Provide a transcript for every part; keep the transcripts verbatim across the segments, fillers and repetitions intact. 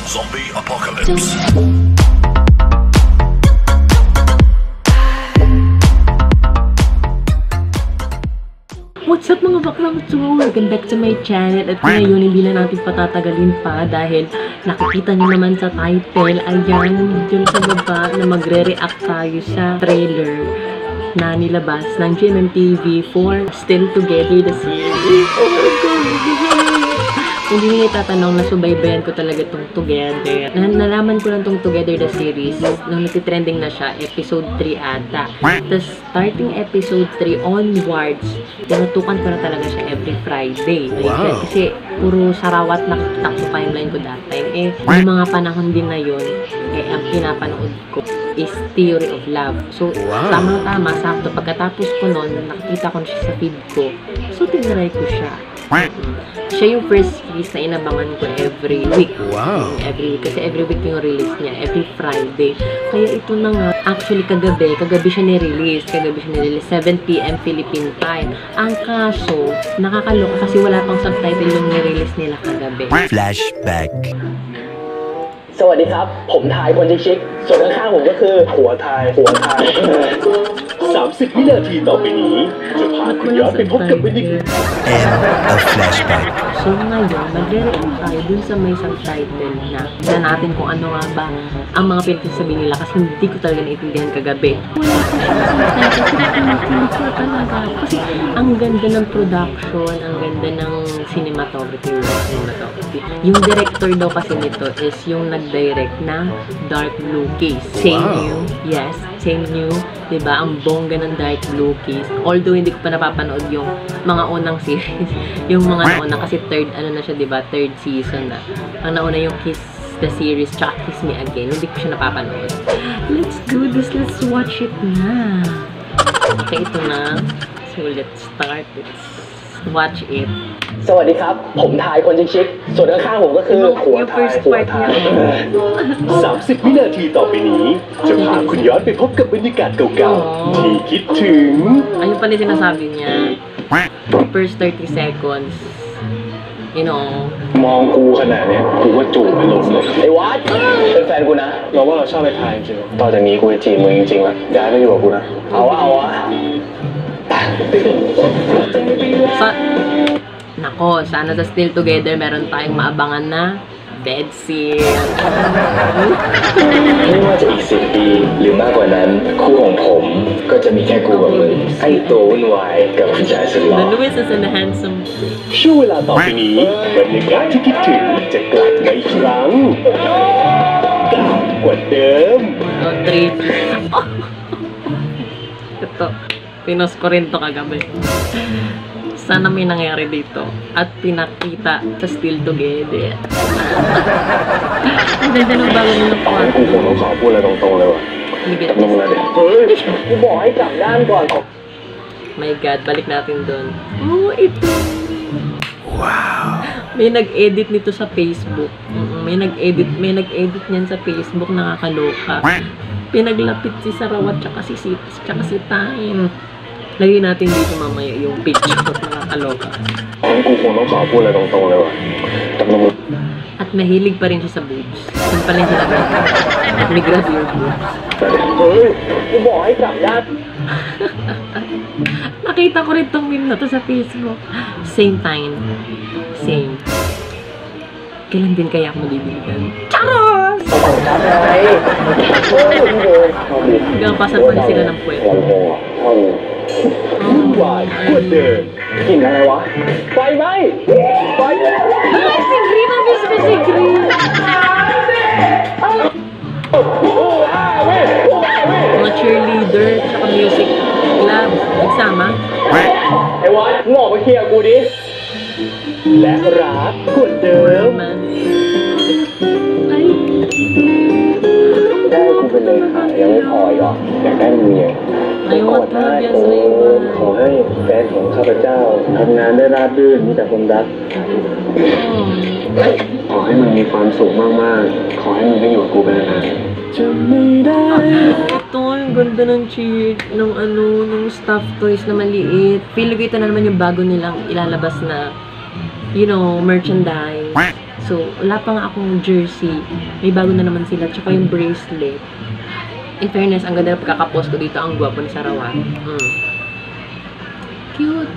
Zombie Apocalypse. What's up mga baklang tsuo? Welcome back to my channel. At ngayon, hindi na natin patatagalin pa dahil nakikita nyo naman sa title, ayan, dyan sa baba na magre-react tayo sa trailer na nilabas ng G M M T V for Still Together the series. Oh my God! Hindi nyo itatanong, nasubaybayan ko talaga itong Together. Nalaman ko lang itong Together the series nung nagtitrending na siya, episode three ata. Tapos, starting episode three onwards, tinutukan ko na talaga siya every Friday. Wow. Kasi, puro sarawat nakikita ko pa yung line ko that time. Eh, yung mga panahon din na yun, eh, ang pinapanood ko is Theory of Love. So, wow. Tamang-tama, sakto. Pagkatapos ko nun, nakikita ko na siya sa feed ko. So, tinry ko siya. Siya yung first series na inabangan ko every week. Wow! Every week. Kasi every week yung release niya. Every Friday. Kaya ito na nga. Actually, kagabi. Kagabi siya ni-release. Kagabi siya ni-release. seven p m Philippine time. Ang kaso, nakakaloka kasi wala pang subtitle yung ni-release nila kagabi. Flashback. สวัสดีครับผมทายคนชิคๆส่วนข้างๆผมก็คือหัวทายหัวทาย สามสิบ วินาทีต่อไปนี้จะพาคุณย้อนไปพบกับบรรยากาศ End of flashback. So ngayon, mag-react tayo dun sa may subtitle na na natin kung ano nga ba ang mga pinagsasabi nila kasi hindi ko talaga naintindihan kagabi. Wala ko siya subtitle ko talaga kasi ang ganda ng production, ang ganda ng cinematography, cinematography. Yung director daw kasi nito is yung nag-direct na Dark Blue Case. Same wow. New, yes, same new, diba? Ang bongga ng Dark Blue Case. Although hindi ko pa napapanood yung mga unang series, yung mga nauna kasi third, ano na siya, diba? Third season na. Ang nauna yung Kiss the series, tsaka Kiss Me Again. Hindi ko siya napapanood. Let's do this. Let's watch it na. Okay, ito na. So, let's start. Let's watch it. สวัสดีครับผมทายคนชิคๆส่วนข้างๆผมก็คือหัวทายหัวทาย สามสิบ วินาทีต่อไปนี้จะพาคุณย้อนไปพบกับบรรยากาศเก่าๆที่คิดถึง Ayun pala sinasabi niya. First thirty seconds. You know. มองกูขนาดนี้กูว่าจูบไม่ลงเลยไอ้วัดเป็นแฟนกูนะเราว่าเราชอบไปทายจริงๆต่อจากนี้กูจะจีบมึงจริงๆละย้ายไปอยู่กับกูนะเอาวะเอาวะ Sa Nako, sana sa Still Together meron tayong maabangan na bed scene. ไม่ว่าจะอีกสิบปีหรือมากกว่านั้นคู่ของผมก็จะมีแค่กูกับมึงไอ้ตัววุ่นวายกับผู้ชายสุดหล่อ The Luis is in the handsome. ช่วงเวลาต่อไปนี้บรรยากาศที่คิดถึงจะกลับมาอีกครั้งกลับกว่าเดิม Oh, three. Oh. Ito, pinos ko rin to kagabi. Sana may nangyari dito at pinakita sa Still Together. Ang ganda ng bago nila po. กูคงต้องขอพูดอะไรตรงๆเลยว่ะกับมึงนะเด็กเฮ้ยกูบอกให้กลับด้านก่อน My God, balik natin doon. Oh, ito. Wow. May nag-edit nito sa Facebook. May nag-edit, may nag-edit niyan sa Facebook, nakakaloka. Pinaglapit si Sarawat tsaka si Sitis tsaka si Tain. Lagay natin dito mamaya yung picture at nakakaloka. กูคงต้องขอพูดอะไรตรงๆเลยว่ะกับมึง At mahilig pa rin siya sa boobs. Yun pala yung sinabi ko. May grab your boobs. เฮ้ยกูบอกให้กลับด้าน Nakita ko rin tong meme na to sa Facebook. Same time. Same. Kailan din kaya ako mabibigyan? Charos! Hanggang pasan pa sila ng puwet. วุ่นวายกว่าเดิมกลิ่นอะไรวะไฟไหมไฟไหม Ay, si Green! Nabis ko si Green! Mga cheerleader, tsaka music club. Nagsama? ไอ้วัดมึงออกมาเคลียร์กูดิและรักกว่าเดิม Man. ได้กูเป็นเลยค่ะยังไม่พออีกหรออยากได้มึงไงก่อนหน้าโอ้ขอให้แฟนของข้าพเจ้าทำงานได้ราบรื่นมีแต่คนรักขอให้มึงมีความสุขมากๆขอให้มึงได้อยู่กับกูเป็นนานๆจะไม่ได้ Ito, yung ganda ng cheer, ng ano, ng stuffed toys na maliit. Feel ko ito na naman yung bago nilang ilalabas na, you know, merchandise. So, wala pa nga akong jersey. May bago na naman sila. Tsaka yung bracelet. In fairness, ang ganda na pagkakapost ko dito. Ang gwapo ni Sarawat. Mm. Cute.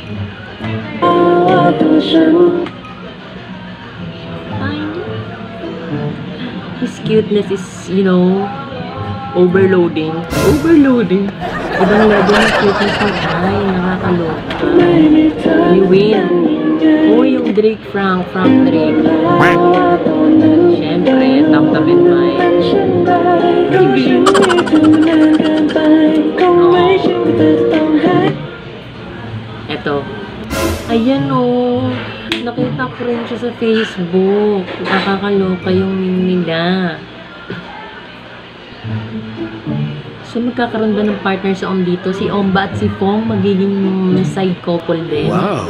His cuteness is, you know, overloading. Overloading. Ibang level ng cuteness ng ay, nakakaloka. Ni Win. Oh, yung Drake Frank. Frank Drake. Siyempre, top top in mind. Baby. Oh. Eto. Ayan oh. Nakita ko rin siya sa Facebook. Nakakaloka yung meme nila. So, magkakaroon ba ng partner sa Om dito? Si Omba at si Fong magiging side couple din. Wow.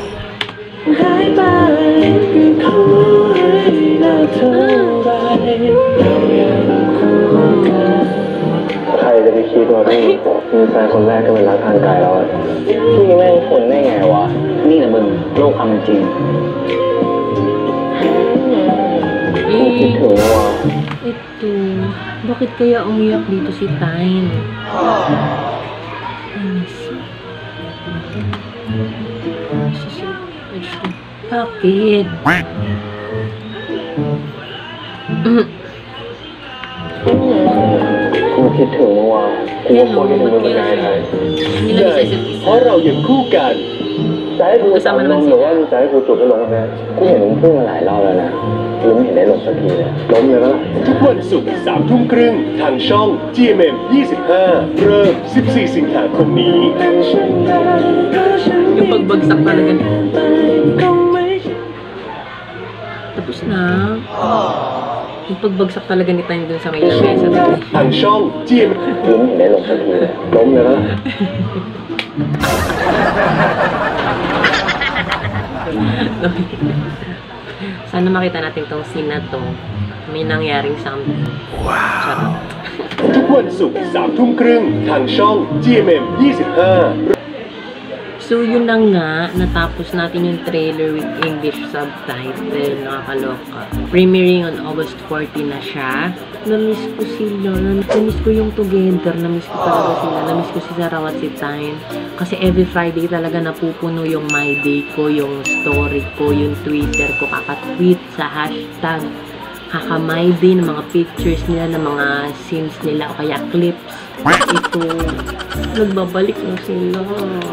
ใครจะไปคิดว่าพี่มีแฟนคนแรกก็เป็นรักทางไกลแล้วอะพี่แม่งคนได้ไงวะนี่แหละมึงโลกความเป็นจริงกูคิดถึงว่ะ Ito. Bakit kaya umiyak dito si Tyne? Anis. Bakit? กูคิดถึงมึงว่ะกูก็โคตรคิดถึงมึงเหมือนกันไอ้ไทย Hindi lang isa isa't เพราะ isa. เรายังคู่กันจะให้กูจับลงหรือว่าจะให้กูจุดให้ลงกันแน่กูเห็นมึงพูดมาหลายรอบแล้วนะกูไม่เห็นได้ลงสักทีเลยล้มเลยปะล่ะทุกวันศุกร์สามทุ่มครึ่งทางช่อง จี เอ็ม เอ็ม ยี่สิบห้าเริ่มสิบสี่สิงหาคมนี้ Yung pagbagsak talaga. Tapos na. Yung pagbagsak talaga ni Tyne dun sa may lamesa. ทางช่อง จี เอ็ม เอ็ม กูไม่เห็นได้ลงสักทีเลยล้มเลยปะล่ะ Sana makita natin tong scene na to. May nangyaring something. Wow. ทุกวันศุกร์สามทุ่มครึ่งทางช่อง จี เอ็ม เอ็ม ยี่สิบห้า So, yun na nga. Natapos natin yung trailer with English subtitle. Nakakaloka. Premiering on August fourteenth na siya. Namiss ko sila. Namiss ko yung together. Namiss ko talaga sila. Namiss ko si Sarah at si Tyne. Kasi every Friday talaga napupuno yung My Day ko, yung story ko, yung Twitter ko. Kakatweet sa hashtag Haka-My Day ng mga pictures nila, ng mga scenes nila o kaya clips. Ito, nagbabalik na sila.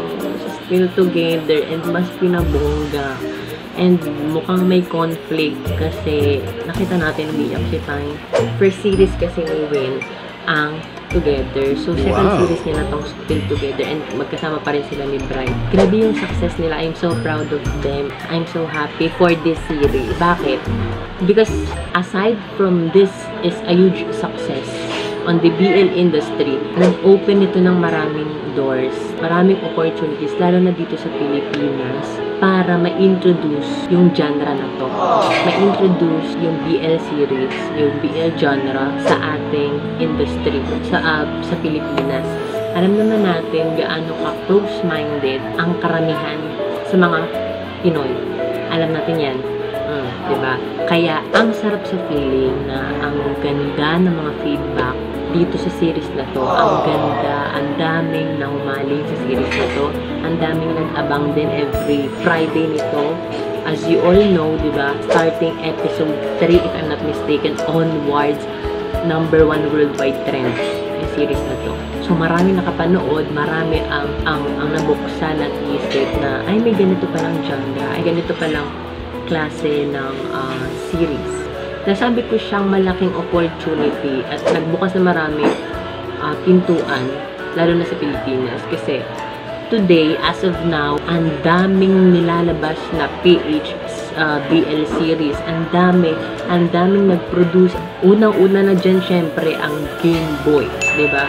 Still together and mas pinabongga. And mukhang may conflict kasi nakita natin umiyak si Tyne. First series kasi ni Win ang Together. So, second Wow. series niya na tong Still Together and magkasama pa rin sila ni Bright. Grabe yung success nila. I'm so proud of them. I'm so happy for this series. Bakit? Because aside from this is a huge success on the B L industry, nag-open ito ng maraming doors, maraming opportunities, lalo na dito sa Pilipinas, para ma-introduce yung genre na to. Ma-introduce yung B L series, yung B L genre sa ating industry, sa, uh, sa Pilipinas. Alam naman natin gaano ka close-minded ang karamihan sa mga Pinoy. Alam natin yan. Mm, diba? Kaya, ang sarap sa feeling na ang ganda ng mga feedback dito sa series na to. Ang ganda, ang daming nahumaling sa series na to. Ang daming nag-abang din every Friday nito. As you all know, diba? Starting episode three, if I'm not mistaken, onwards, number one worldwide trends yung series na to. So, marami nakapanood, marami ang, ang, ang nabuksan at isip na, ay, may ganito palang genre, ay, ganito palang klase ng uh, series. Nasabi ko siyang malaking opportunity at nagbukas na marami uh, pintuan, lalo na sa Pilipinas. Kasi today, as of now, ang daming nilalabas na P H uh, B L series. Ang dami, ang daming nag-produce. Unang-una na dyan, syempre, ang Game Boy. Diba?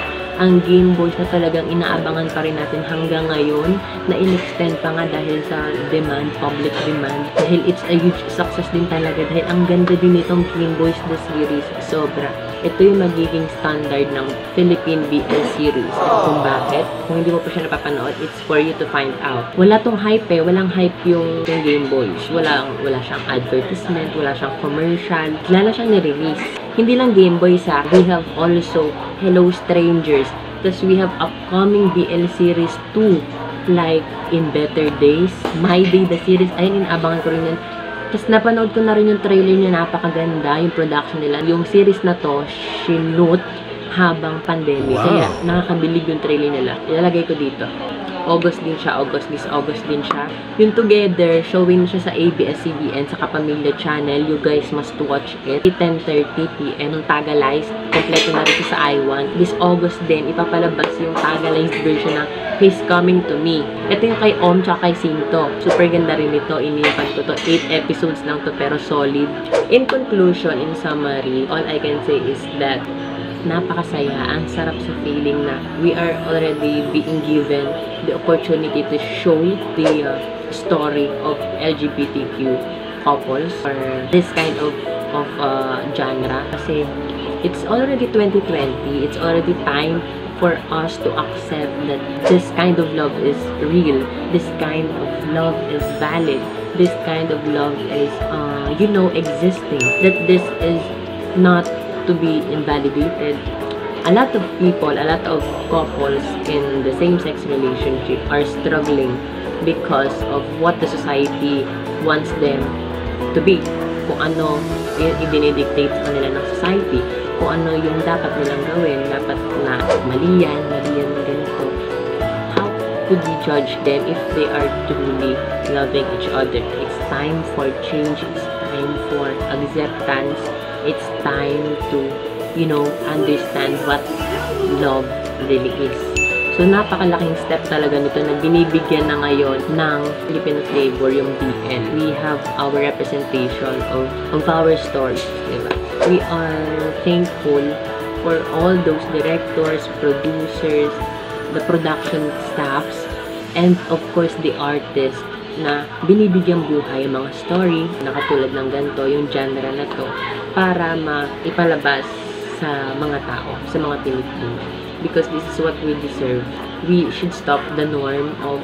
ang Game Boys na talagang inaabangan pa rin natin hanggang ngayon, na in-extend pa nga dahil sa demand, public demand. Dahil it's a huge success din talaga. Dahil ang ganda din itong Game Boys the series. Sobra. Ito yung magiging standard ng Philippine B L series. At kung bakit, kung hindi mo pa siya napapanood, it's for you to find out. Wala tong hype eh. Walang hype yung, yung Game Boys. Wala, wala siyang advertisement, wala siyang commercial. Wala siyang nirelease. Hindi lang Game Boys ha. We have also Hello Strangers. Tapos we have upcoming B L series two. Like In Better Days, My Day the series. Ayun, inaabangan ko rin yun. Tapos napanood ko na rin yung trailer niya, napakaganda, yung production nila. Yung series na to, shoot habang pandemic. Wow. Kaya nakakabilib yung trailer nila. Ilalagay ko dito. August din siya, August, this August din siya. Yung Together, showing siya sa A B S C B N, sa Kapamilya Channel. You guys must watch it. ten thirty p m Yung Tagalized, kompleto na rin sa I one. This August din, ipapalabas yung Tagalized version ng He's Coming to Me. Ito yung kay Om tsaka kay Sinto. Super ganda rin ito. Inipan ko to. eight episodes lang to, pero solid. In conclusion, in summary, all I can say is that napakasaya. Ang sarap sa feeling na we are already being given the opportunity to show the uh, story of L G B T Q couples or this kind of of uh, genre. Kasi it's already twenty twenty. It's already time for us to accept that this kind of love is real. This kind of love is valid. This kind of love is, uh, you know, existing. That this is not to be invalidated. A lot of people, a lot of couples in the same-sex relationship are struggling because of what the society wants them to be. Kung ano i-dinidictate sa kanila ng society. Kung ano yung dapat nilang gawin. Dapat na mali yan, mali yan na ganito. How could we judge them if they are truly loving each other? It's time for change. It's time for acceptance. It's time to, you know, understand what love really is. So, napakalaking step talaga nito na binibigyan na ngayon ng Filipino flavor yung B L. We have our representation of, of our stories, diba? We are thankful for all those directors, producers, the production staffs, and of course, the artists na binibigyang buhay yung mga story na katulad ng ganito, yung genre na to, para maipalabas sa mga tao, sa mga Pilipino. Because this is what we deserve. We should stop the norm of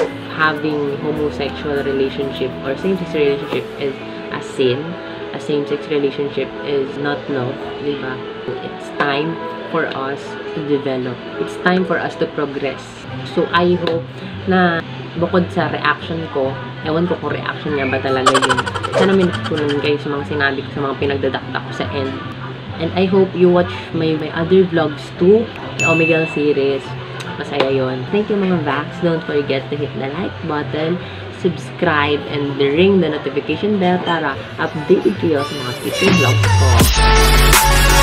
having homosexual relationship or same-sex relationship as a sin. A same-sex relationship is not love, diba? It's time for us to develop. It's time for us to progress. So, I hope na bukod sa reaction ko, ewan ko kung reaction niya ba talaga yun. Sana may natutunan kayo sa mga sinabi ko, sa mga pinagdadakta ko sa end. And I hope you watch my, my other vlogs too. The Omegle series. Masaya yun. Thank you mga Vax. Don't forget to hit the like button, subscribe, and ring the notification bell para updated kayo sa mga future vlogs ko.